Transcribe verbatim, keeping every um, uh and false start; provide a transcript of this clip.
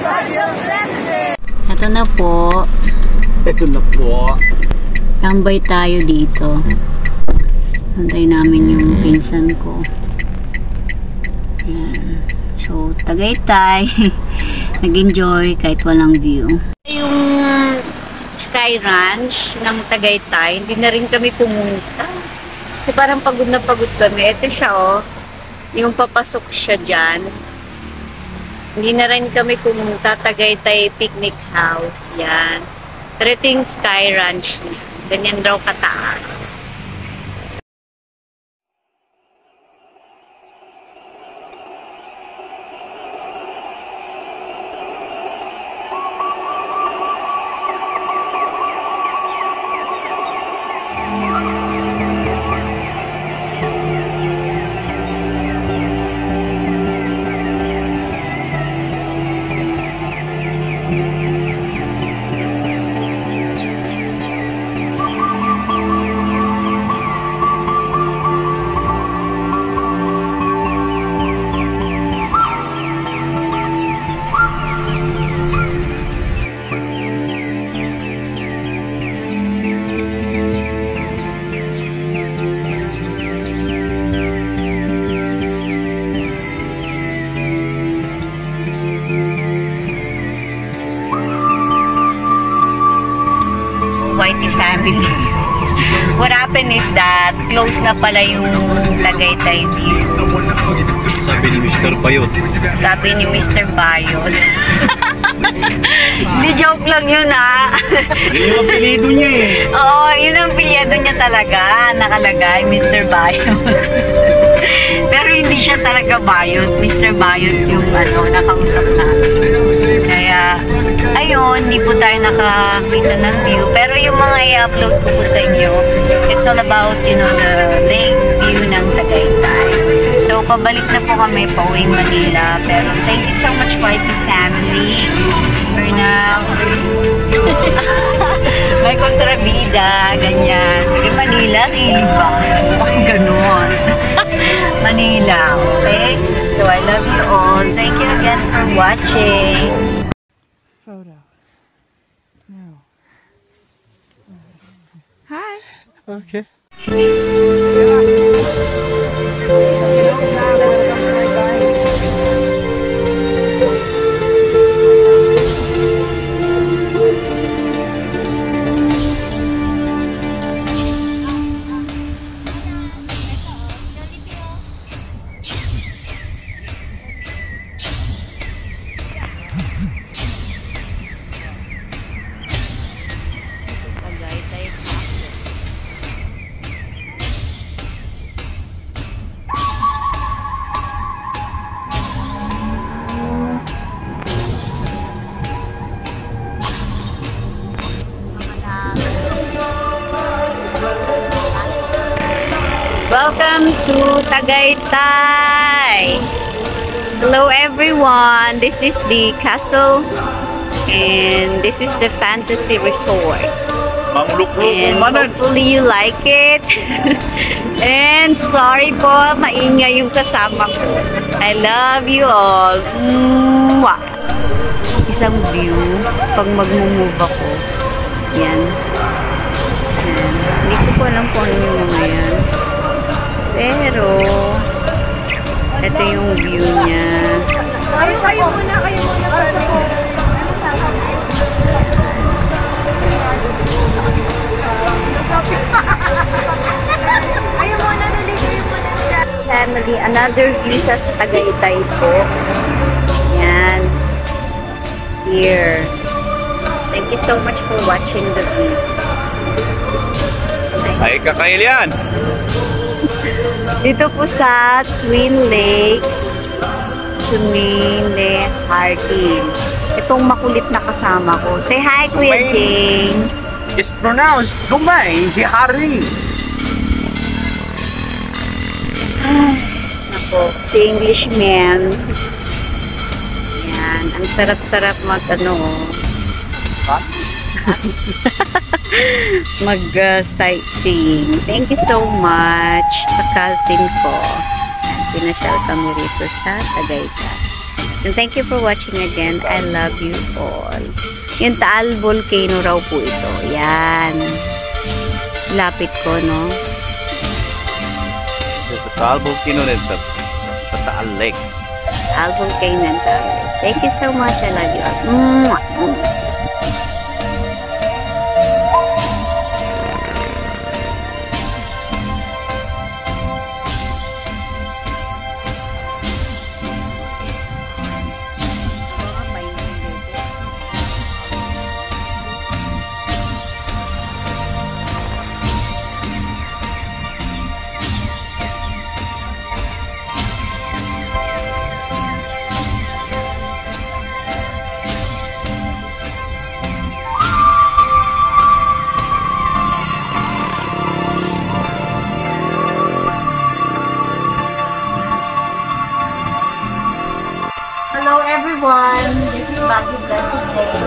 Ito na po. Ito na po. Tambay tayo dito. Antay namin yung pinsan ko. Ayan. So, Tagaytay. Nag-enjoy kahit walang view. Yung Sky Ranch ng Tagaytay, hindi na rin kami pumunta. Kasi parang pagod na pagod kami. Ito siya, oh. Yung papasok siya dyan. Hindi na rin kami pumunta. Tagaytay Picnic House. Yan. Pero ito yung Sky Ranch niya. Ganyan daw kataas. Family. What happened is that close na pala yung Tagaytay view. Sabi ni Mister Bayot. Sabi ni Mister Bayot. Hindi, joke lang yun, ha? Yun yung apelido niya eh. Oo, yun ang apelido niya talaga. Nakalagay, Mister Bayot. Pero hindi siya talaga Bayot. Mister Bayot yung ano, nakausap na. Kaya, ayun, hindi po tayo nakakita ng view. Pero yung mga i-upload ko po sa inyo, it's all about, you know, the lake view ng Tagaytay. So, pabalik na po kami pa uwing Manila. Pero thank you so much, Whitey family. For now, may kontrabida, ganyan. Sige, Manila, really ba? Bakit ganun? Manila, okay? So, I love you all. Thank you again for watching. Photo. No. Hi. Okay. Welcome to Tagaytay! Hello everyone! This is the castle and this is the fantasy resort. And hopefully you like it. And sorry po, maingay yung kasama ko. I love you all. Mwah! Isang view pag mag-move ako. Yan. Yan. Hindi ko po alam kung ano yung mga yan. Pero, ito yung view niya. Kayo, kayo muna, kayo muna. Kayo muna, dali, kayo muna. Family, another view sa Tagaytay po. Yan. Here. Thank you so much for watching the view. Nice. Ay, kakail yan! Dito po sa Twin Lakes, Chumine Hardin. Itong makulit na kasama ko. Say hi, Kuya James. It's pronounced Dumay, si Harry. Ako, si Englishman. Yan. Ang sarap-sarap mag, ano, mag-sightseeing. Uh, Thank you so much sa cousin ko. Pinasyal kami rito sa Tagaytay. And thank you for watching again. I love you all. Yung Taal Volcano raw po ito. Yan. Lapit ko, no? Sa Taal Volcano rin. Sa Taal Lake. Taal Volcano and Taal Lake. Thank you so much. I love you all. Mwah! Hello everyone, this is Baguio Blessed Day.